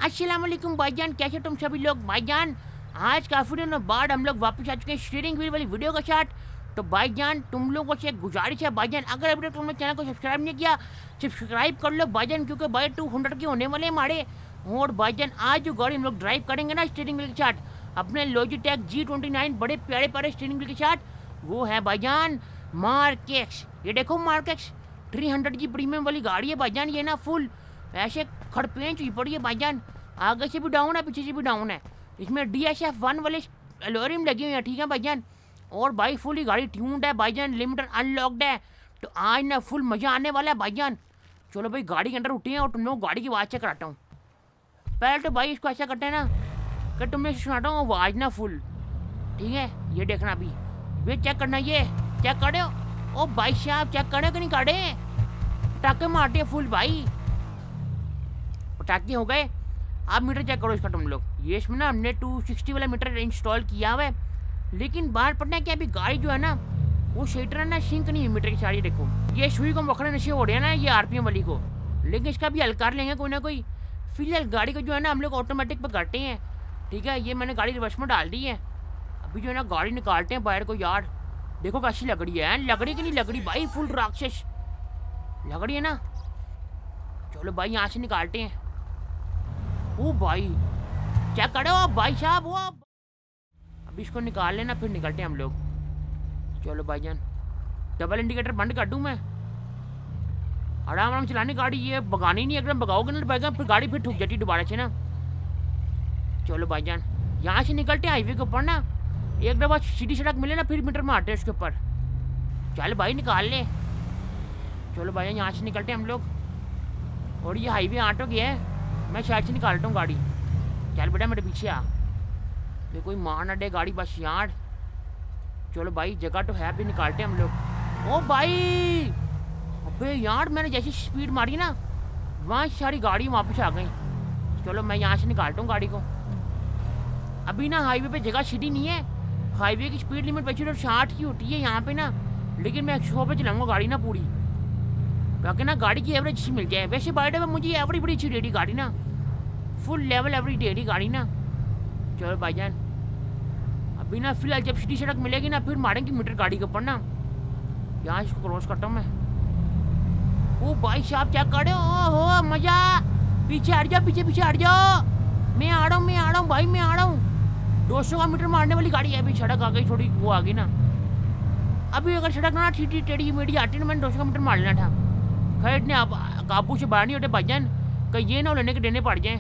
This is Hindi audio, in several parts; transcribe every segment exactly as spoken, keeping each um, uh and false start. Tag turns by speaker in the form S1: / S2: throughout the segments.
S1: अस्सलाम वालेकुम भाईजान, कैसे तुम सभी लोग भाईजान। आज काफ़ी दिनों बाद हम लोग वापस आ चुके हैं स्टीयरिंग व्हील वाली वीडियो के साथ। तो भाईजान तुम लोगों से एक गुजारिश है भाईजान, अगर अभी तक तुमने चैनल को सब्सक्राइब नहीं किया सब्सक्राइब कर लो भाईजान, क्योंकि भाई टू हंड्रेड के होने वाले हमारे। और भाईजान आज जो गाड़ी हम लोग ड्राइव करेंगे ना स्टीयरिंग व्हील के साथ, अपने लॉजिटेक जी ट्वेंटी नाइन बड़े प्यारे प्यारे स्टीयरिंग व्हील के साथ, वो है भाईजान मार्क एक्स। ये देखो मार्क एक्स थ्री हंड्रेड की प्रीमियम वाली गाड़ी है भाईजान। ये ना फुल ऐसे खड़पेंच हुई पड़ी है भाईजान, आगे से भी डाउन है पीछे से भी डाउन है। इसमें डी एस एफ वन वाले एलोरियम लगे हुए हैं, ठीक है भाईजान। और भाई फुल ही गाड़ी ट्यून्ड है भाईजान, लिमिटर अनलॉक्ड है। तो आज ना फुल मज़ा आने वाला है भाईजान। चलो भाई गाड़ी के अंदर उठे हैं और तुम लोग गाड़ी की आवाज़ चेक कराता हूँ। पहले तो भाई इसको ऐसा करते हैं ना कि तुमने सुनाता हूँ आवाज़ ना फुल, ठीक है। ये देखना अभी, ये चेक करना, ये चेक करे ओ भाई साहब, चेक करे कि नहीं काटे, पटाखे मारते फुल भाई, पटाखे हो गए। आप मीटर चेक करो इसका तुम लोग। ये इसमें ना हमने टू सिक्सटी वाला मीटर इंस्टॉल किया हुआ है, लेकिन बाहर पड़ना है कि अभी गाड़ी जो है ना वो शेटर ना सिंक नहीं है मीटर की सारी। देखो ये सुई को मखने नशे हो रहे हैं ना ये आरपीएम वाली को, लेकिन इसका भी हल कर लेंगे कोई ना कोई। फिलहाल गाड़ी को जो है ना हम लोग ऑटोमेटिक पर करते हैं, ठीक है। ये मैंने गाड़ी रिवर्स में डाल दी है। अभी जो है ना गाड़ी निकालते हैं बाहर को। यार देखो कैसी लकड़ी है, लकड़ी की नहीं लकड़ी भाई, फुल राक्षस लकड़ी है ना। चलो भाई यहाँ से निकालते हैं। ओ भाई चेक करो भाई साहब, वो अब इसको निकाल लेना फिर निकलते हैं हम लोग। चलो भाईजान डबल इंडिकेटर बंद कर दूं मैं, आराम आराम चलाने गाड़ी, ये भगानी नहीं, एकदम भगाओगे ना भाईजान फिर गाड़ी फिर ठुक जाती दोबारा से ना। चलो भाईजान यहाँ से निकलते हैं हाईवे के ऊपर ना, एक दफा सीधी सड़क मिले ना फिर मीटर मारते हैं उसके ऊपर। चल भाई निकाल ले। चलो भाईजान यहाँ से निकलते हैं हम लोग। और ये हाईवे ऑटो गया है, मैं शायद से निकालता हूँ गाड़ी। चल बेटा मेरे पीछे आ, ये कोई मार ना दे गाड़ी बस यार। चलो भाई जगह तो है, भी निकालते हैं हम लोग। ओ भाई अबे यार मैंने जैसी स्पीड मारी ना वहाँ सारी गाड़ी वापस आ गई। चलो मैं यहाँ से निकालता हूँ गाड़ी को। अभी ना हाईवे पे जगह सीधी नहीं है, हाईवे की स्पीड लिमिट बची तो साठ की होती है यहाँ पे ना, लेकिन मैं सौ पे चलाऊँगा गाड़ी ना पूरी, ताकि ना गाड़ी की एवरेज अच्छी मिल जाए। वैसे बाय द वे मुझे एवरेज बड़ी अच्छी दे रही गाड़ी ना, फुल लेवल एवरेज दे रही गाड़ी ना। चलो भाईजान अभी ना फिलहाल जब सीधी सड़क मिलेगी ना फिर मारेंगे मीटर गाड़ी के ऊपर ना। यहाँ इसको क्रॉस करता हूँ मैं। ओ भाई साहब चेक कर, हो मजा, पीछे हट जाओ, पीछे पीछे हट जाओ, मैं आ रहा हूँ मैं आ रहा हूँ भाई मैं आ रहा हूँ। दो सौ का मीटर मारने वाली गाड़ी है। अभी सड़क आ गई थोड़ी, वो आ गई ना। अभी अगर सड़क ना ठीठी टेढ़ी मेढ़ी आती ना मैंने दो सौ का मीटर मार लेना था। खैर इतने काबू से बाहर नहीं होते भाईजान, कहीं ये ना लेने के देने पड़ जाए।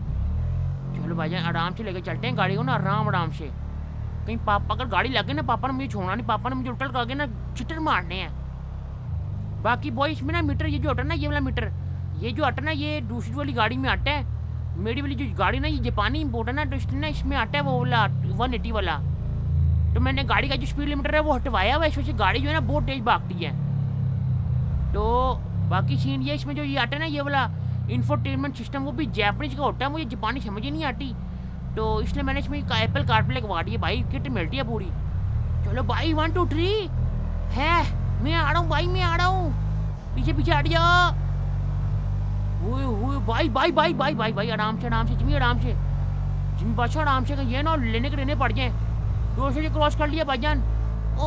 S1: चलो भाईजान आराम से लेके चलते हैं गाड़ी को ना, आराम आराम से। कहीं पापा अगर गाड़ी लगे ना, पापा ने मुझे छोड़ना नहीं, पापा ने मुझे उल्टल करके ना चिट्टर मारने हैं। बाकी बॉय इसमें ना मीटर ये जो हटा ना, ये वाला मीटर ये जो हटा ना ये दूसरी वाली गाड़ी में आता है। मेरी वाली जो गाड़ी ना ये जापानी इम्पोर्ट है ना, तो इसमें ना इसमें आता है वो वाला वन एटी वाला। तो मैंने गाड़ी का जो स्पीड लिमिटर है वो हटवाया हुआ है, इस वजह से गाड़ी जो है ना बहुत तेज भागती है। तो बाकी सीन ये इसमें जो ये आता है ना ये वाला इंफोटेनमेंट सिस्टम, वो भी जापानीज का होता है, मुझे जापानी समझ ही नहीं आती, तो इसलिए मैंने इसमें एप्पल कारप्ले लगवा दी है भाई, किट मिलती है पूरी। चलो भाई वन टू थ्री है, मैं आ रहा हूँ भाई मैं आ रहा हूँ, पीछे पीछे हट जाओ। हुए हुए भाई भाई भाई भाई भाई भाई आराम से आराम से जिमी, आराम से जिमी बादशाह आराम से, ये ना लेने के लेने पड़ जाए। दो से क्रॉस कर लिया भाईजान। ओ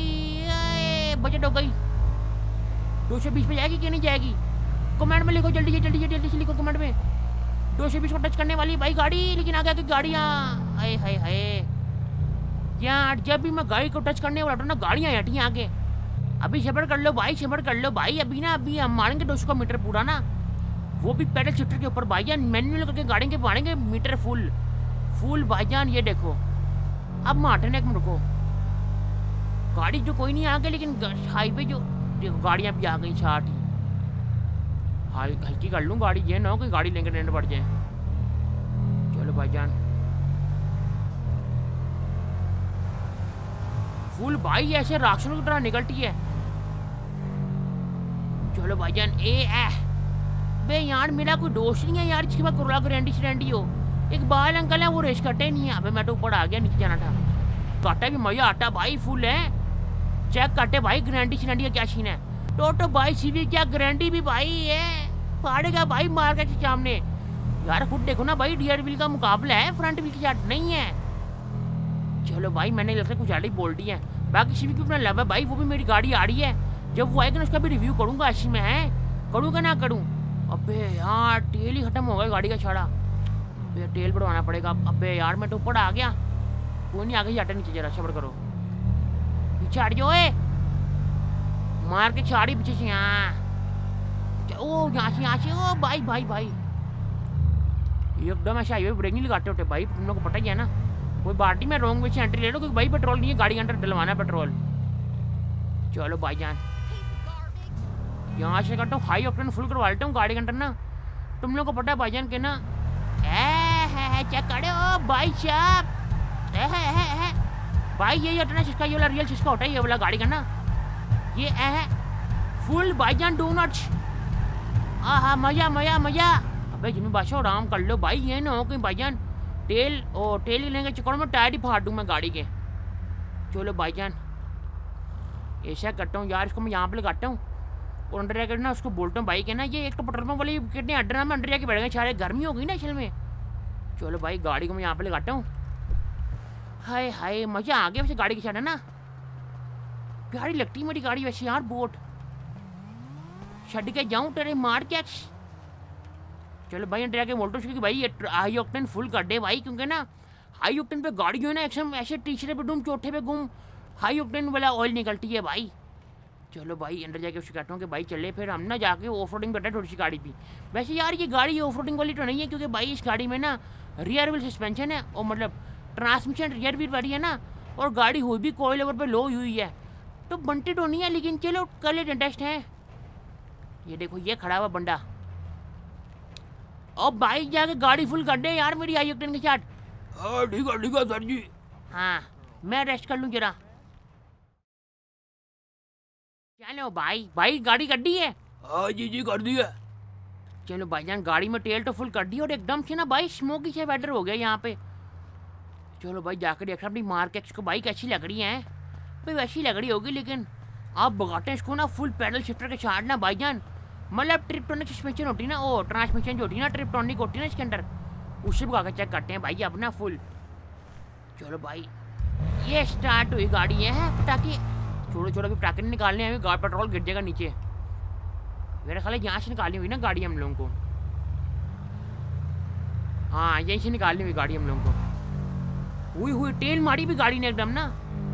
S1: भाई बजट हो गई, दो सौ बीस पे जाएगी कि नहीं जाएगी, कमेंट में लिखो जल्दी से जल्दी से जल्दी से लिखो कमेंट में। दो सौ बीस को टच करने वाली भाई गाड़ी, लेकिन आगे आगे गाड़ियाँ हाय हाय हाय यार, जब भी मैं गाड़ी को टच करने वाला ना गाड़ियाँ हटी आगे। अभी सबर कर लो भाई सबर कर लो भाई, अभी ना अभी हम मारेंगे दो सौ का मीटर पूरा ना, वो भी पैडल शिफ्टर के ऊपर भाईजान, मैनुअल करके गाड़ी के मारेंगे मीटर फुल फुल भाईजान। ये देखो अब मारने एक मिनट रुको, गाड़ी जो कोई नहीं आ गई, लेकिन हाईवे जो देखो गाड़ियाँ भी आ गई साठ ही। हाई हल्की कर लूँ गाड़ी, ये ना हो कि गाड़ी लेंगे लेने पड़ जाए। चलो भाईजान फुल भाई ऐसे राक्षसों की तरह निकलती है। चलो भाईजान ए ए बे यार मेरा कोई दोस्त नहीं है यार जिसके पास कोरोला गारंटी शरंटी हो। एक बाल अंकल है वो रेस करते नहीं है। अबे मैं तो ऊपर आ गया, नीचे जाना था। काटा भी मजा आता भाई फुल है, चेक करते भाई गारंटी शरंटी का क्या सीन है। तो तो भाई सीवी क्या गारंटी भी भाई है, फाड़ेगा भाई मार्केट के सामने। यार खुद देखो ना भाई, रियर व्हील का मुकाबला है, फ्रंट व्हील के साथ नहीं है। चलो भाई मैंने लगता है कुछ ज़्यादा ही बोल दी है। बाकी सिविक भी अपना लव है भाई, वो भी मेरी गाड़ी आ रही है, जब वो आएगा ना उसका भी रिव्यू करूँगा। अच्छी में है, करूँगा ना करूँ। अबे यार तेल ही खत्म हो गया गाड़ी का छाड़ा, अबे तेल बढ़वाना पड़ेगा। अबे यार मैं तो ऊपर आ गया, कोई नहीं आगे जाटा नीचे, जरा सब्र करो। पीछे हट जाओ, मार के छाड़ी पीछे से। यहाँ ओ यहाँ से यहाँ से ओ भाई भाई भाई एकदम ऐसे हाईवे ब्रेक नहीं लगाते होते भाई, तुम लोग को पता ही है ना। कोई बात नहीं, मैं रॉन्ग वे से एंट्री ले लो क्योंकि भाई पेट्रोल नहीं है, गाड़ी के अंदर डलवाना पेट्रोल। चलो भाईजान यहाँ से करता हूँ हाई ऑक्टेन फुल करवा लेता हूँ गाड़ी के अंदर ना। तुम लोग को पता है भाईजान के ना, है चेक करो भाई साहब, है भाई यही होता है ना, ये वाला रियल सिस्का होता है ये वाला गाड़ी का ना, ये है फुल भाईजान डोनट्स। हाँ मजा मजा मजा। अबे जिम्मे बादशाह आराम कर लो भाई, ये ना हो कि भाईजान तेल ओ तेल ही लेंगे चक्कर में टायर ही फाड़ दूँ मैं गाड़ी के। चलो भाईजान ऐसा करता हूँ यार, इसको मैं यहाँ पे लगाता हूँ और अंदर जाकर ना उसको बोलता हूँ भाई के ना, ये एक तो पेट्रोल पंप वाली कितने अड्डर में अंदर जाके बैठ गए सारे, गर्मी हो गई ना असल में। चलो भाई गाड़ी को मैं यहाँ पे लगाता हूँ। हाय हाय मजा आ गया वैसे गाड़ी के साथ है ना, प्यारी लगती है मेरी गाड़ी वैसे यार। बोट छड़ के जाऊँ तेरे मार के। चलो भाई अंदर जाके बोलता हूँ भाई ये हाई ऑक्टेन फुल कर दे भाई, क्योंकि ना हाई ऑक्टेन पे गाड़ी जो है ना एकदम ऐसे तीसरे पे डूम चौथे पे गुम हाई ऑक्टेन वाला ऑयल निकलती है भाई। चलो भाई अंदर जाके उससे कहता हूँ कि भाई चले फिर हम ना जाके ऑफ रोडिंग करते हैं थोड़ी सी गाड़ी भी। वैसे यार ये गाड़ी ऑफ रोडिंग वाली तो नहीं है, क्योंकि भाई इस गाड़ी में ना रियर व्हील सस्पेंशन है और मतलब ट्रांसमिशन रियर व्हील वाली है ना, और गाड़ी हुई भी कोई लेवल पर लो हुई है, तो बनती तो नहीं है, लेकिन चलो कर लेते टेस्ट है। ये देखो ये खड़ा हुआ बंदा, और भाई जाके गाड़ी फुल कर दे यार मेरी हाई ऑक्टेन के साथ। हाँ ठीक है ठीक है सर जी। हाँ मैं रेस्ट कर लूँ जरा। चलो भाई भाई गाड़ी कर दी है। हाँ जी जी कर दी है। चलो भाईजान गाड़ी में तेल तो फुल कर दी और एकदम से ना भाई स्मोकी से वेदर हो गया यहाँ पे। चलो भाई जाकर देख रहा अपनी मार्केट को भाई कैसी लग रही है भाई, वैसी लग रही होगी, लेकिन आप भगाते हैं इसको ना फुल पैडल शिफ्टर के साथ ना भाईजान, मतलब ट्रिप्टोनिक सस्पेंशन होती है ना, वो ट्रांसमिशन जो होती है ना ट्रिप्टोनिक होती है ना इसके अंदर, उससे भगा के चेक करते हैं भाई अपना फुल। चलो भाई ये स्टार्ट हुई गाड़ी है, ताकि छोड़ो छोड़ो अभी पैकेट निकालने हैं, गाड़ी पेट्रोल गिर जाएगा नीचे। मेरा ख्याल है यहाँ से निकालनी हुई ना गाड़ी हम लोगों को, हाँ यहीं से निकालनी हुई गाड़ी हम लोगों को। हुई हुई तेल मारी भी गाड़ी ने एकदम ना।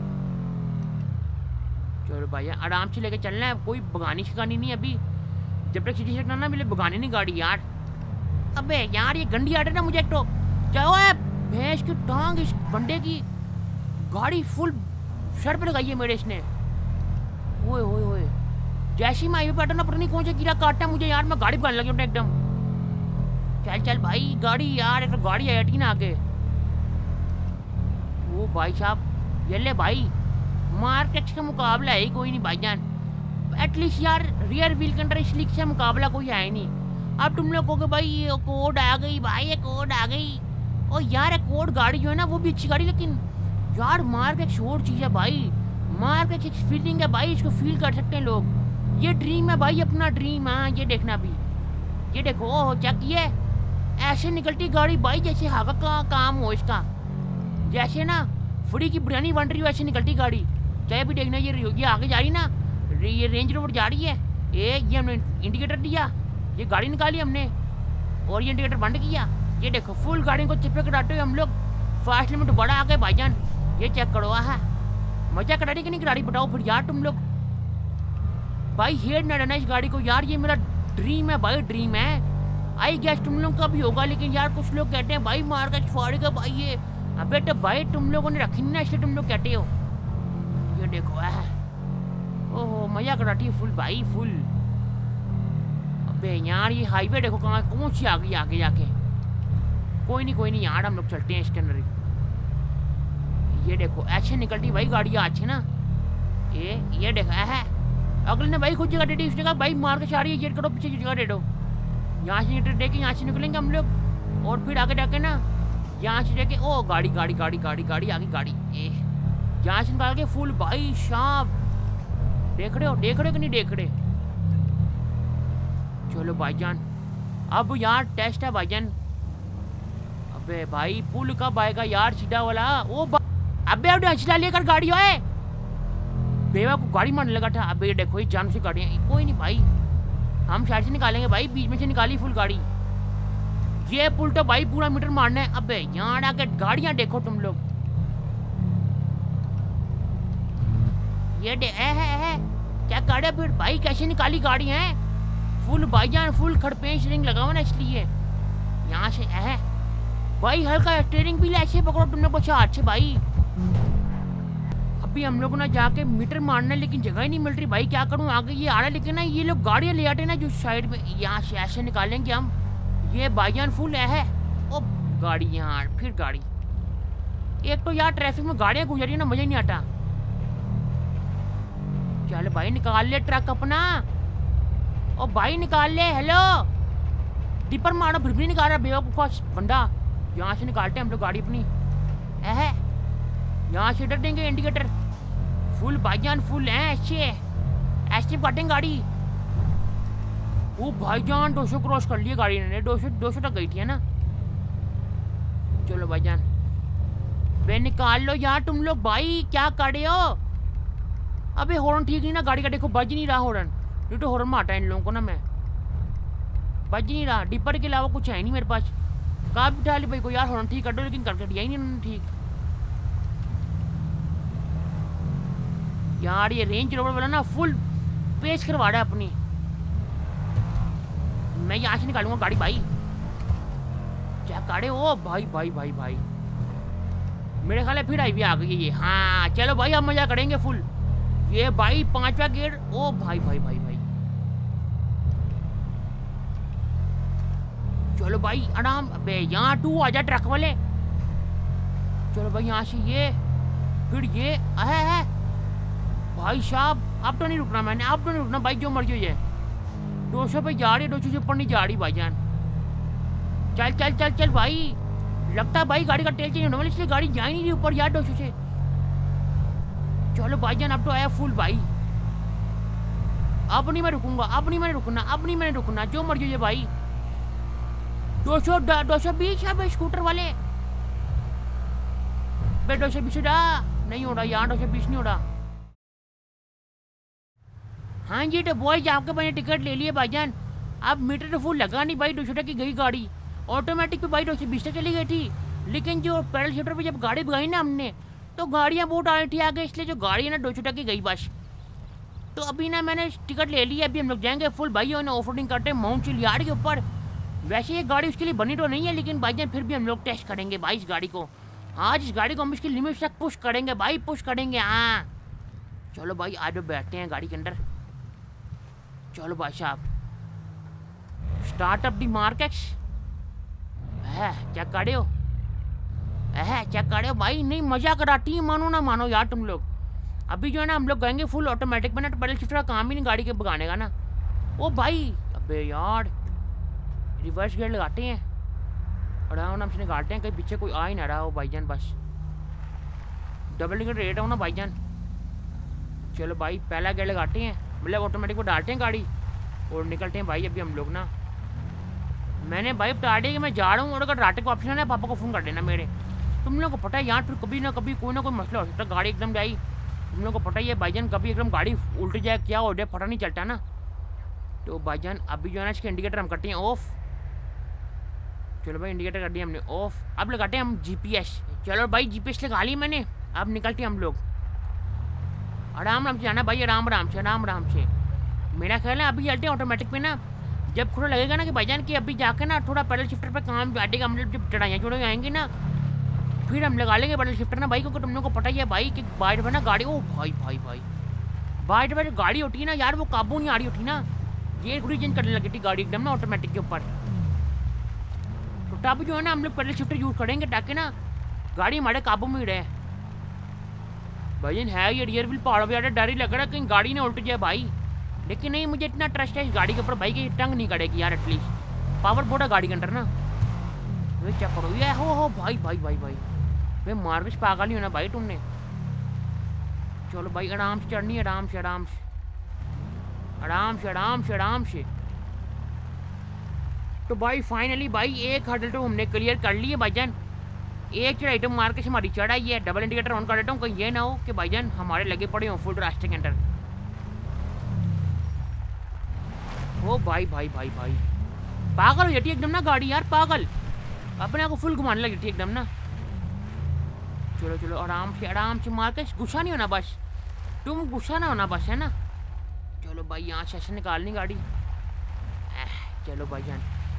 S1: चलो भाई आराम से लेके चलना है, कोई भगानी शिकानी नहीं अभी, जब तक सीधी से ना मिले भगानी नहीं गाड़ी यार। अबे यार ये गंदी आटे ना मुझे एक तो क्या हुआ है, भैंस की टांग इस बंदे की, गाड़ी फुल सर पे लगाई है मेरे इसने। ओए ओए ओए जैसी मैं हाईवे पे ना पता नहीं कौन सा कीड़ा काटता मुझे यार, मैं गाड़ी पकड़ने लगी एकदम। चल चल भाई गाड़ी यार, एक तो गाड़ी आई थी ना आगे। वो भाई साहब ये ले भाई मार्केट का मुकाबला है ही कोई नहीं भाईजान, एटलीस्ट यार रियर व्हील के अंदर स्लिक से मुकाबला कोई है नहीं। अब तुम लोग कहोगे भाई ये कोड आ गई, भाई ये कोड आ गई, और यार कोड गाड़ी जो है ना वो भी अच्छी गाड़ी, लेकिन यार मार्केट शोर चीज़ है भाई, मार्केट एक फीलिंग है भाई, इसको फील कर सकते हैं लोग। ये ड्रीम है भाई अपना ड्रीम। हाँ ये देखना भी, ये देखो ओह चेक ये ऐसे निकलती गाड़ी भाई जैसे हवा का काम हो इसका, जैसे ना फ्री की बिरयानी बन रही हो ऐसे निकलती गाड़ी। चाहे भी देखना ये ये आगे जा रही ना, ये रेंज रोवर जा रही है, ये ये हमने इंडिकेटर दिया, ये गाड़ी निकाली हमने और ये इंडिकेटर बंद किया। ये देखो फुल गाड़ी को चिपके कराते हुए हम लोग फास्ट लिमिट बड़ा आ गए भाईजान। ये चेक करो है मजा करा रही कि नहीं करा रही बताओ फिर यार तुम लोग। भाई हेड ना रहना इस गाड़ी को यार, ये मेरा ड्रीम है भाई, ड्रीम है। आई गैस तुम लोग का भी होगा, लेकिन यार कुछ लोग कहते हैं भाई मार का छुआड़ी का भाई ये, अबे तो भाई तुम लोगों ने रखी ना इसलिए तुम लोग कहते हो। ये देखो है ओहो मजा कराती है फुल भाई फुल। अबे यार ये हाईवे देखो कहाँ कौन सी आ गई आगे जाके। कोई नहीं कोई नहीं यार हम लोग चलते हैं इसके अंदर। ये देखो ऐसे निकलती भाई गाड़ियाँ अच्छी ना, ये ये देखा है अगले ने भाई खुद जगह दे दी, उसने कहा भाई मार के चारी ये करो पीछे की जगह दे दो। यहाँ से दे के यहाँ से निकलेंगे हम लोग और फिर आगे जाके ना यहाँ से जाके ओ गाड़ी गाड़ी गाड़ी गाड़ी गाड़ी आगे गाड़ी ए यहाँ से निकाल के फुल भाई साहब। देख रहे हो देख रहे हो कि नहीं देख रहे। चलो भाईजान अब यार टेस्ट है भाईजान अबे भाई पुल कब आएगा यार सीधा वाला? ओ अबे अब हंसला लेकर गाड़ी आए, बेवा को गाड़ी मारने लगा था। अबे देखो ये जाम से गाड़ियाँ, कोई नहीं भाई हम साइड से निकालेंगे भाई, बीच में से निकाली फुल गाड़ी। ये पुल तो भाई पूरा मीटर मारना है। अबे यहाँ आके गाड़ियाँ देखो तुम लोग, ये दे ए है, है। क्या गाड़ी फिर भाई कैसे निकाली गाड़ी है? फुल भाईजान फुल खड़पेश रिंग लगा हुआ ना इसलिए यहाँ से है भाई। हल्का स्टीयरिंग भी ऐसे पकड़ो तुमने कुछ हाथ से भाई। अभी हम लोग ना जाके मीटर मारना, लेकिन जगह ही नहीं मिल रही भाई, क्या करूँ आगे ये आ रहा। लेकिन ना ये लोग गाड़ियाँ ले आते ना जो साइड में, यहाँ से ऐसे निकालेंगे हम। ये भाईजान फुल है ओ गाड़ी, यहाँ फिर गाड़ी। एक तो यार ट्रैफिक में गाड़ियाँ गुजर रही ना, मजा ही नहीं आता। चल भाई निकाल ले ट्रक अपना, ओ भाई निकाल ले। हेलो डिपर मारो, फिर भी निकाल रहा बेवकूफ बंदा। यहाँ से निकालते हैं हम लोग गाड़ी अपनी है, यहाँ से डर देंगे इंडिकेटर फुल भाईजान फुल है। ऐसे ऐसे काटेंगे गाड़ी। वो भाईजान दो सौ क्रॉस कर लिए गाड़ी ने, दो सौ दो सौ तक गई थी है ना। चलो भाईजान बे निकाल लो यार तुम लोग भाई, क्या कर रहे हो? अबे हॉर्न ठीक नहीं ना गाड़ी का, देखो बज नहीं रहा हॉर्न। ये तो हॉर्न मारता है इन लोगों को ना, मैं बज नहीं रहा। डिपर के अलावा कुछ है नहीं मेरे पास। कहाँ बिठा ली भाई को यार, हॉर्न ठीक कर दो, लेकिन कर दिया ही नहीं उन्होंने ठीक। यार ये रेंज रोवर वाला ना फुल पेश करवा रहा है अपनी। मैं यहाँ से निकालूंगा गाड़ी भाई। क्या गाड़ी? ओ भाई भाई भाई भाई मेरे ख्याल है फिर हाईवे आ गई है ये। हाँ चलो भाई हम मजा करेंगे फुल। ये भाई पांचवा गेट, ओ भाई भाई भाई भाई चलो भाई आराम। अबे यहाँ टू आ जा ट्रक वाले। चलो भाई यहाँ से ये फिर ये है, है। भाई साहब अब तो नहीं रुकना मैंने, अब तो नहीं रुकना भाई, जो मर्जी हो जाए। दो सौ पे जा रही है, दो सौ से ऊपर नहीं जा रही भाईजान। चल चल चल चल भाई, लगता है भाई गाड़ी का तेल चेंज होने वाला, इसलिए गाड़ी जा ही नहीं रही ऊपर यार दो सौ से। चलो भाईजान अब तो आया फुल भाई। अब नहीं मैं रुकूंगा, अब नहीं मैंने रुकना, अब नहीं मैंने रुकना, जो मर्जी हो जाए भाई। दो सौ दो सौ बीस है भाई स्कूटर वाले। बे दो सौ बीस नहीं हो रहा यहाँ, दो सौ बीस नहीं हो रहा। हाँ जी तो बॉयज आपके मैंने टिकट ले लिए भाईजान। अब मीटर तो फुल लगा नहीं भाई, दो सौ तक की गई गाड़ी। ऑटोमेटिक पे भाई दो सौ बीस तक चली गई थी, लेकिन जो पैडल शिफ्टर पे जब गाड़ी भगाई ना हमने, तो गाड़ियाँ बहुत आ रही थी आगे, इसलिए जो गाड़ी है ना दो सौ तक की गई बस। तो अभी ना मैंने टिकट ले लिया, अभी हम लोग जाएंगे फुल भाई और ऑफ रोडिंग करते हैं माउंट चिलियाड के ऊपर। वैसे ये गाड़ी उसके लिए बनी तो नहीं है, लेकिन भाईजान फिर भी हम लोग टेस्ट करेंगे भाई इस गाड़ी को। आज इस गाड़ी को हम इसकी लिमिट तक पुश करेंगे भाई, पुश करेंगे। हाँ चलो भाई आज बैठते हैं गाड़ी के अंदर। चलो भाई साहब स्टार्ट अप दी मार्केट्स है। क्या कर रहे हो है, क्या कर रहे हो भाई? नहीं मजा कराती, मानो ना मानो यार तुम लोग। अभी जो है ना हम लोग गएंगे फुल ऑटोमेटिक में ना, तो पैडल शिफ्टर का काम ही नहीं गाड़ी के भगाने का ना। ओ भाई अबे यार रिवर्स गियर लगाते हैं, आराम आराम से निकालते हैं, कहीं पीछे कोई आ ही ना रहा हो भाईजान। बस डबल टिकट रेट हो ना भाईजान। चलो भाई पहला गियर लगाते हैं, मतलब ऑटोमेटिक को डालते हैं गाड़ी और निकलते हैं भाई। अभी हम लोग ना मैंने भाई बता दिया कि मैं जा रहा हूँ, और अगर राटे को ऑप्शन है पापा को फ़ोन कर देना मेरे। तुम लोगों को पता है यार फिर कभी ना कभी कोई ना कोई मसला हो सकता है, गाड़ी एकदम जाई। तुम लोगों को पता ही है भाईजान, कभी एकदम गाड़ी उल्ट जाए क्या हो जाए पता नहीं चलता ना। तो भाईजान अभी जो है ना इसके इंडिकेटर हम करते हैं ऑफ। चलो भाई इंडिकेटर कर दिया हमने ऑफ। अब लगाते हैं हम जीपीएस। चलो भाई जीपीएस लगा ली मैंने, अब निकलते हैं हम लोग। आराम आराम से जाना भाई, आराम आराम से आराम आराम से। मेरा ख्याल है अभी चलते हैं ऑटोमेटिक पे ना, जब थोड़ा लगेगा ना कि भाईजान कि अभी जाकर ना थोड़ा पैडल शिफ्टर पे काम बैठेगा, मतलब जब चढ़ाइयाँ चढ़ाई आएंगी ना फिर हम लगा लेंगे पैडल शिफ्टर ना भाई, क्योंकि तुम लोगों को पता ही है भाई कि बाइट में ना गाड़ी, ओ भाई भाई भाई बाइट में जो गाड़ी होती है ना यार वो काबू नहीं आ रही होती ना, ये थोड़ी चेंज करने लगी थी गाड़ी एकदम ना ऑटोमेटिक के ऊपर। तो तब जो है ना हम लोग पैडल शिफ्टर यूज़ करेंगे ताकि ना गाड़ी हमारे काबू में ही रहे। भाईजान है ये रियर व्हील पहाड़ों पर डर ही लग रहा है कहीं गाड़ी ना उल्ट जाए भाई, लेकिन नहीं मुझे इतना ट्रस्ट है इस गाड़ी के ऊपर भाई कि टंग नहीं करेगी यार। एटलीस्ट पावर बहुत है गाड़ी के अंदर ना। वे चेक करो ये हो हो भाई भाई भाई भाई वे मार्केट पागल ही होना भाई तुमने। चलो भाई आराम से चढ़नी, आराम से आराम से आराम से आराम से आराम से। तो भाई फाइनली भाई एक हर्डल तो हमने क्लियर कर ली है भाईजान। एक चढ़ाई तो मार के हमारी चढ़ाई है। डबल इंडिकेटर ऑन कर देता हूँ, कहीं ये ना हो कि भाईजान हमारे लगे पड़े हों फुल रास्ते के अंदर। ओ भाई भाई भाई भाई पागल हो जाती है एकदम ना गाड़ी यार, पागल अपने आप को फुल घुमाने लगी थी एकदम ना। चलो चलो आराम से आराम से मार के, गुस्सा नहीं होना बस, तुम गुस्सा ना होना बस, है ना। चलो भाई यहाँ से ऐसे निकालनी गाड़ी। चलो भाईजान,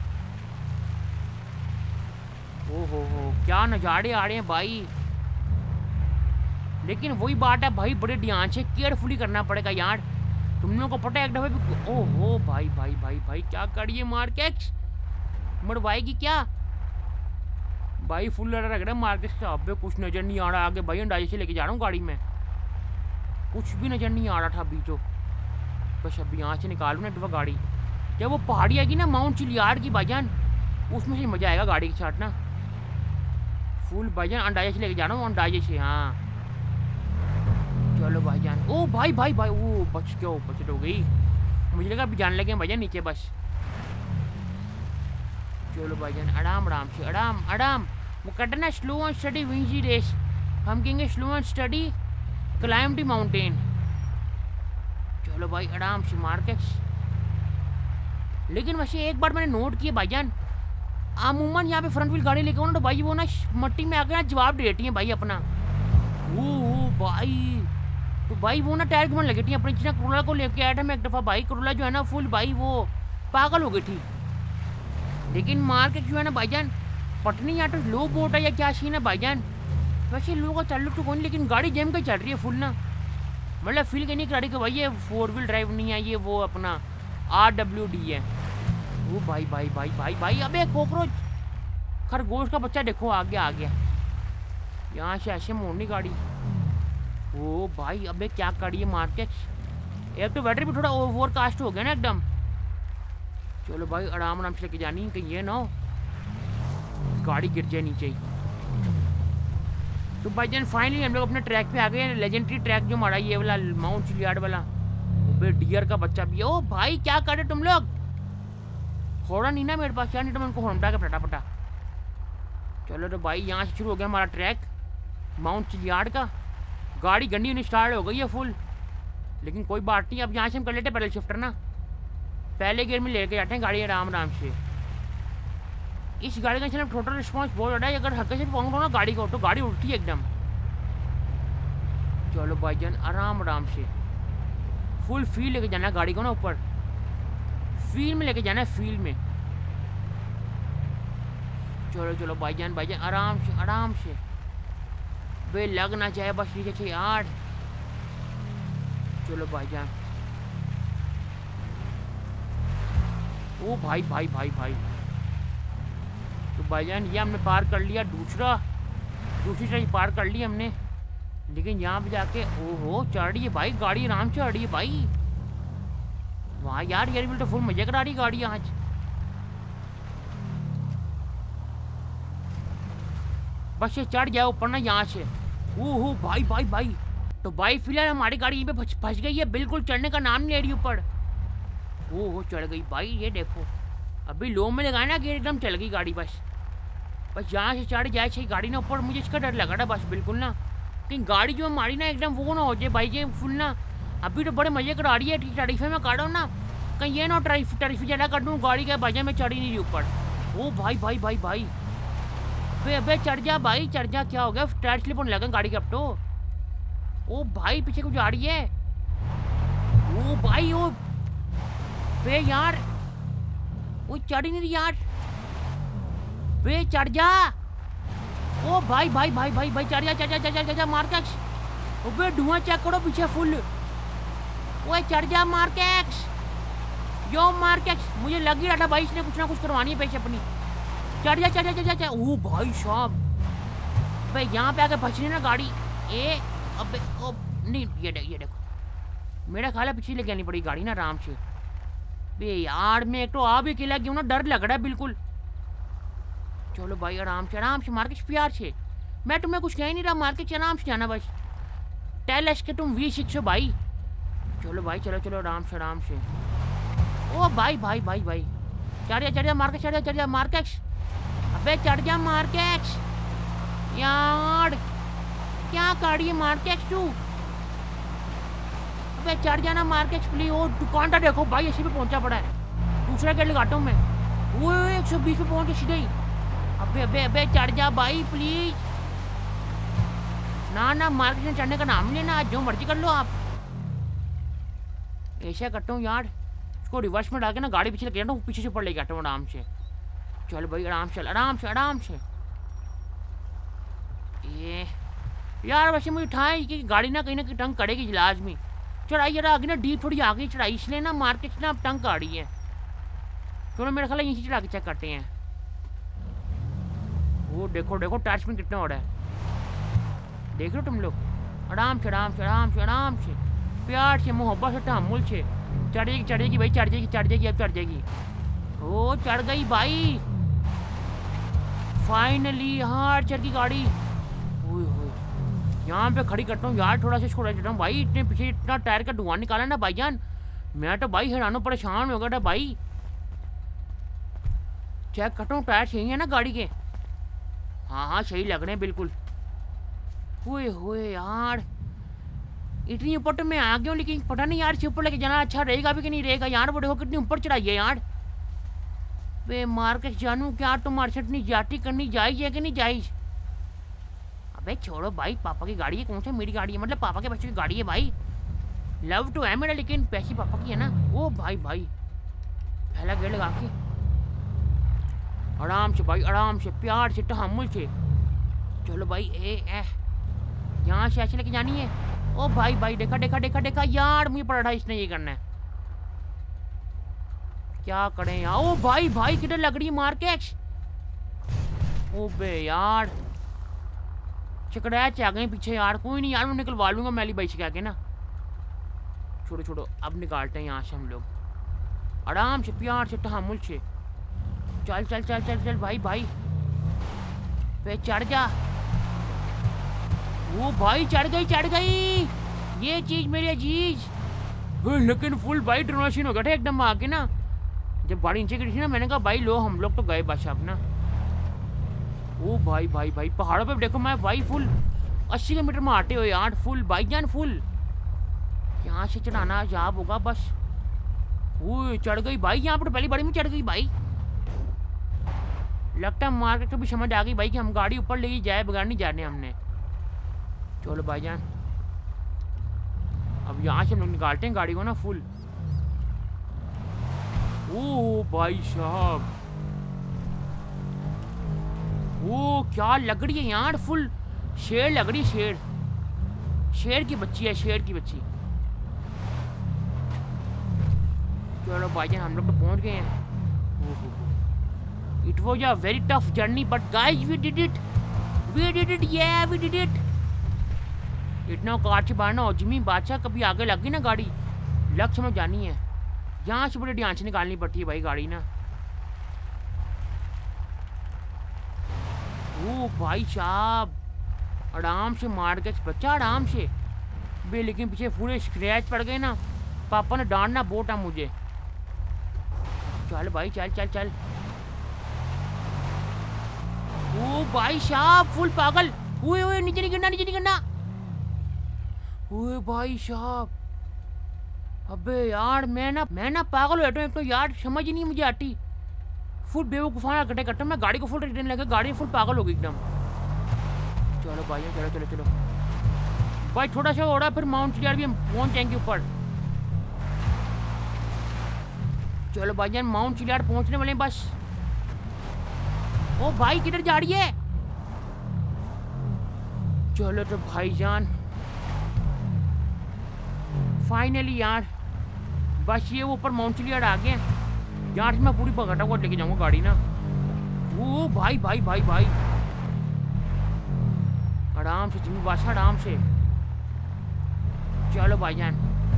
S1: ओ हो हो क्या नज़ारे आ रहे हैं भाई। लेकिन वही बात है भाई, बड़े ध्यान से केयरफुली करना पड़ेगा यार। तुम लोगों को पता है एक दफे भी, ओ हो भाई भाई भाई भाई क्या करिए मार्केट मरवाएगी क्या भाई। फुल लड़ा रख रहा है मार्केट से। अब कुछ नज़र नहीं आ रहा आगे भाई, अंदाजे से लेके जा रहा हूँ गाड़ी में, कुछ भी नज़र नहीं आ रहा था अभी तो। बस अभी यहाँ से निकालूँ ना दफा गाड़ी। जब वो पहाड़ी आएगी ना माउंट चिलियाड की भाईजान, उसमें से मज़ा आएगा गाड़ी के साथ ना फुल भाईजान। अंदाजे से लेके जा रहा हूँ, अंदाजे से। हाँ चलो भाईजान। ओ भाई भाई भाई ओ बच क्यों बचत हो गई, मुझे लगा अभी जाने लगे भाईजान नीचे बस। चलो भाईजान आराम आराम से, आराम आराम। वो कहते ना slow and steady wins the race, हम कहेंगे slow and steady climb the mountain. चलो भाई आराम से मार्केट्स। लेकिन वैसे एक बार मैंने नोट किया भाईजान, अमूमन यहाँ पे फ्रंट व्हील गाड़ी लेके ना तो भाई वो ना मट्टी में आकर ना जवाब दे देती है भाई अपना। ओ भाई तो भाई वो ना टायर घुमाने लगी थी अपनी चीज़। करोला को लेके आया था मैं एक दफ़ा भाई, करोला जो है ना फुल भाई वो पागल हो गई थी। लेकिन मार्केट जो है ना भाईजान, पटनी या तो लो बोट है या क्या सीन है भाईजान। वैसे लोगों का चालू तो कोई नहीं, लेकिन गाड़ी जम के चल रही है फुल ना। मतलब फील करनी गाड़ी का भाई, ये फोर व्हील ड्राइव नहीं है, ये वो अपना आर डब्ल्यू डी है। वो भाई भाई भाई भाई भाई अबे कॉकरोच खरगोश का बच्चा देखो आ गया आ गया। यहाँ से ऐसे मोड़नी गाड़ी। ओ भाई अबे क्या करिए मार्केट। एक तो बैटरी भी थोड़ा ओवर कास्ट हो गया ना एकदम। चलो भाई आराम आराम से लेके जानी, कहीं ये ना हो गाड़ी गिर जाए नीचे ही। तो भाई जान फाइनली हम लोग अपने ट्रैक पे आ गए हैं, लेजेंडरी ट्रैक जो हमारा ये वाला माउंट चिलियाड वाला। बे डियर का बच्चा भी है। ओ भाई क्या कर रहे तुम लोग, हॉर्न नहीं ना मेरे पास यार, नहीं तो मैं उनको हॉर्न के फटाफटा। चलो तो भाई यहाँ से शुरू हो गया हमारा ट्रैक माउंट चिलियाड का। गाड़ी गंदी होनी स्टार्ट हो गई है फुल, लेकिन कोई बात नहीं। अब यहाँ से हम कर लेते हैं पैडल शिफ्टर ना, पहले गियर में लेके जाते हैं गाड़ी आराम आराम से। इस गाड़ी का सिर्फ टोटल रिस्पॉन्स बहुत ज़्यादा है, अगर हल्के से पहुँचो ना गाड़ी को तो गाड़ी उल्टी है एकदम। चलो भाईजान आराम आराम से फुल फील लेके जाना है गाड़ी को ना, ऊपर फील में लेके जाना है, फील में। चलो चलो भाईजान भाईजान आराम से आराम से, वे लग ना जाए बस नीचे से यार। चलो भाईजान। ओ भाई भाई भाई भाई तो भाईजान ये हमने पार कर लिया, दूसरा दूसरी साइड पार कर ली हमने। लेकिन यहाँ पे जाके ओहो चढ़ रही है भाई गाड़ी, आराम से चढ़ रही है भाई। वाह यार यार बिल्कुल तो फुल मजे करा रही गाड़ी आज। बस ये चढ़ जाए ऊपर ना यहाँ से। ओहो भाई भाई भाई तो भाई फिलहाल हमारी गाड़ी यहीं पे फंस गई है, बिल्कुल चढ़ने का नाम नहीं ले रही ऊपर। ओहो चढ़ गई भाई, ये देखो अभी लो में लगाया ना गियर एकदम चल गई गाड़ी। बस बस यहाँ से चढ़ जाए सही गाड़ी ना ऊपर, मुझे इसका डर लगा था बस बिल्कुल ना, कहीं गाड़ी जो हमारी ना एकदम वो ना हो जाए भाई ये फुल ना। अभी तो बड़े मजे करा रही है, टरीफे में काटो ना, कहीं ये ना टरीफ टरीफी ज़्यादा कर दूँ गाड़ी के भाई में चढ़ी नहीं रही ऊपर। ओ भाई भाई भाई भाई बे अबे चढ़ जा भाई चढ़ जा, क्या हो गया टायर स्लिप होने लगा गाड़ी के अब तो। ओ भाई पीछे कुछ आ रही है। ओ भाई ओ बे यार वो चढ़ ही नहीं रही यार, बे चढ़ जा। ओ भाई भाई भाई भाई भाई चढ़ जा चढ़ जा चढ़ जा चढ़ जा मार्केक्स। ओ बे धुआं चेक करो पीछे फुल। ओए चढ़ जा मार्केक्स, यो मार्केक्स मुझे लग ही रहा था भाई इसने कुछ ना कुछ करवानी है पैसे अपनी। चढ़ जा चढ़ जा चढ़ जा। ओ भाई साहब भाई यहाँ पे आके फंसनी ना गाड़ी। ए अबे ओ नहीं ये दे, ये देखो मेरा ख्याल है पीछे लेके आनी पड़ी गाड़ी ना आराम से। बे यार मैं एक तो आ भी अकेला क्यों ना, डर लग रहा है बिल्कुल। चलो भाई आराम से आराम से मार्केट प्यार से, मैं तुम्हें कुछ कह ही नहीं रहा, मार्केट से आराम से जाना बस। टेल एस के तुम वी सिक्स हो भाई। चलो भाई चलो चलो आराम से आराम से। ओ भाई भाई भाई भाई चढ़ जा चढ़ जा मार्केट चढ़ जा चढ़ जा मार्केट। अबे चढ़ जा मार्केट यार, क्या कर रही है मार्केट तू? अबे चढ़ जाना मार्केट प्लीज। वो दुकानदार देखो भाई ऐसे भी पहुंचा पड़ा है, दूसरा गेट लगाता हूँ मैं। वो एक सौ बीस पे पहुंच के सीधे ही। अबे अबे अबे चढ़ जा भाई प्लीज। ना ना मार्केट में चढ़ने का नाम नहीं लेना, जो मर्जी कर लो आप। ऐसा करता हूँ यार, इसको रिवर्स में डाल के ना गाड़ी पीछे लेके जाता हूँ, पीछे से ऊपर लेके आता हूँ आराम से। चल भाई आराम से आराम से आराम से। ये यार वैसे मुझे था कि गाड़ी ना कहीं ना कहीं टंग करेगी लाजमी। चढ़ाई जरा आगे ना डीप थोड़ी आगे चढ़ाई, इसलिए ना मार्केट से ना अब टंग कर रही है। चलो मेरा ख्याल यहीं चढ़ा के चेक करते हैं। वो देखो देखो टच में कितना हो रहा है, देख लो तुम लोग। आराम से आराम से आराम से आराम से प्यार से मोहब्बत से तहम्मुल से। चढ़ेगी चढ़ेगी भाई चढ़ जाएगी चढ़ जाएगी अब चढ़ जाएगी। ओ चढ़ गई भाई फाइनली यार, चढ़ गई गाड़ी। ओए होए यहाँ पे खड़ी करता हूँ यार, थोड़ा सा छोड़ा देता हूँ भाई। इतने पीछे इतना टायर का धुआं निकाला ना भाईजान, मैं तो भाई हैरानो परेशान हो गया था भाई। चेक करता हूँ टायर सही है ना गाड़ी के। हाँ हाँ सही लग रहे हैं बिल्कुल। हुए हुए यार इतनी ऊपर तो मैं आ गया हूँ, लेकिन पता नहीं यार से ऊपर लेके जाना अच्छा रहेगा भी कि नहीं रहेगा यार। वो देखो कितनी ऊपर चढ़ाई है यार। वे मार्केट जानू क्या तुम्हारे से इतनी जाती करनी जायज है कि नहीं जायज? अबे छोड़ो भाई, पापा की गाड़ी है, कौन सा मेरी गाड़ी है, मतलब पापा के बच्चों की गाड़ी है भाई। लव तो है मेरा, लेकिन पैसे पापा की है ना। ओ भाई भाई पहला गेट लगा के आराम से भाई आराम से प्यार से तहम्मुल से। चलो भाई ए ए यहाँ से ऐसे लेके जानी है। ओ भाई भाई देखा देखा देखा देखा यार, मुझे पड़ा था इसने ये करना है। क्या करें यार। ओ भाई भाई किधर लग रही है मार्केट। ओ बे यार चकड़ैच आ गए पीछे यार। कोई नहीं यार मैं निकलवा लूंगा मैली बाई से क्या के ना। छोड़ो छोड़ो अब निकालते हैं यहाँ से हम लोग आराम से प्यार से तहम्मुल से। चल चल चल चल चल भाई भाई पे चढ़ जा। वो भाई चढ़ गई चढ़ गई ये चीज मेरी अजीज। लेकिन फुल भाई ड्रोनाशीन हो गया था एकदम आके ना, जब गाड़ी नीचे गिरी थी ना। मैंने कहा भाई लो हम लोग तो गए बस अब ना। ओ भाई भाई भाई पहाड़ों पे देखो मैं भाई फुल अस्सी किलोमीटर में आते हो यार, फुल भाई जान फुल। यहाँ से चढ़ाना जाब होगा बस। वो चढ़ गई भाई, यहाँ पर पहली बारी में चढ़ गई भाई। लगता है मार्केट को भी समझ आ गई भाई कि हम गाड़ी ऊपर ले जाए बगैर नहीं जाने हमने। चलो भाईजान अब यहाँ से हम लोग निकालते हैं गाड़ी को ना फुल। ओ भाई साहब वो क्या लग रही है यार, फुल शेर लग रही है। शेर शेर की बच्ची है, शेर की बच्ची। चलो भाईजान हम लोग तो पहुंच गए हैं। It was a very tough journey, but guys, we did it. We did it, yeah, we did it. इतना कार से बाहर हो जिमी बादशाह, कभी आगे लग गई ना गाड़ी लग समझ जानी है। यहाँ से बड़े ध्यान से निकालनी पड़ती है भाई गाड़ी ना। ओ भाई साहब आराम से मार के बच्चा आराम से बे, लेकिन पीछे पूरे स्क्रैच पड़ गए ना। पापा ने डांटना बहुत है मुझे। चल भाई चल चल चल। ओ भाई साहब फुल पागल। ओए ओए नीचे नहीं गिरना नीचे नहीं गिरना। ओए भाई साहब अबे यार मैं ना मैं ना पागल हो जाता हूँ एक तो यार, समझ ही नहीं मुझे आती। फुल बेवकूफाना कटे करता हूँ मैं, गाड़ी को फुल रिटर्न लगे, गाड़ी फुल पागल हो गई एकदम। चलो भाई चलो चलो चलो भाई, थोड़ा सा हो रहा है फिर माउंट चिलियार भी हम पहुँच जाएंगे ऊपर। चलो भाईजान माउंट चिलियार पहुँचने वाले हैं बस। ओ भाई किधर जा रही है। चलो तो भाईजान फाइनली यार बस ये ऊपर माउंट चिलियार आ गए। यार मैं पूरी भगाटा को लेके जाऊंगा गाड़ी ना। ओ भाई भाई भाई भाई आराम से जिमी बादशाह आराम से। चलो भाईजान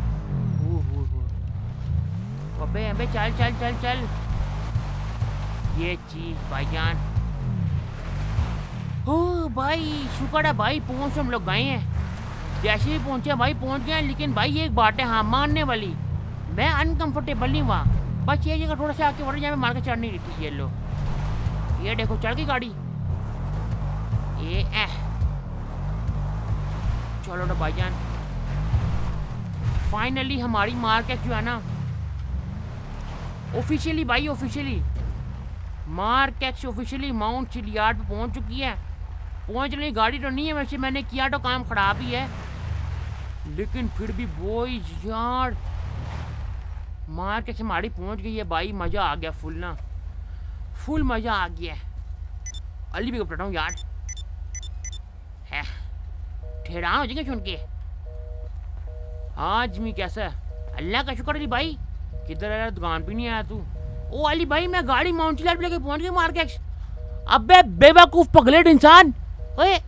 S1: अबे अबे चल चल चल चल ये चीज भाईजान। ओ भाई शुक्र है भाई पहुंच हम लोग गए हैं। जैसे ही पहुंचे भाई पहुंच गए, लेकिन भाई एक बात है हाँ मानने वाली, मैं अनकंफर्टेबल नहीं हुआ। बस ये जगह थोड़ा सा आके वरना जहाँ मार के चढ़ नहीं रही थी। ये लो, ये देखो चढ़ गई गाड़ी। ये एह चलो ना भाईजान, फाइनली हमारी मार्केट जो है ना ऑफिशियली भाई officially market officially Mount Chiliad पे पहुंच चुकी है। पहुंच रही गाड़ी तो नहीं है वैसे, मैंने किया तो काम खराब ही है, लेकिन फिर भी बॉयज यार मार्केट से हमारी पहुंच गई है भाई। मज़ा आ गया फुल ना, फुल मज़ा आ गया। अली भी पढ़ा हूँ यार, है ठहरा हो जाएंगे सुन के। आज मैं कैसा है, अल्लाह का शुक्र अली भाई। किधर है, दुकान पे नहीं आया तू? ओ अली भाई मैं गाड़ी माउंट चिलियार्ड पे लेके पहुंच गई मार्केट। अबे बेवकूफ पगलेट इंसान, ओए